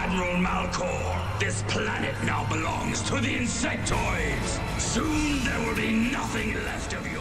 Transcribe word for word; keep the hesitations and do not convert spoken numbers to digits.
Admiral Malkor. This planet now belongs to the insectoids. Soon there will be nothing left of you.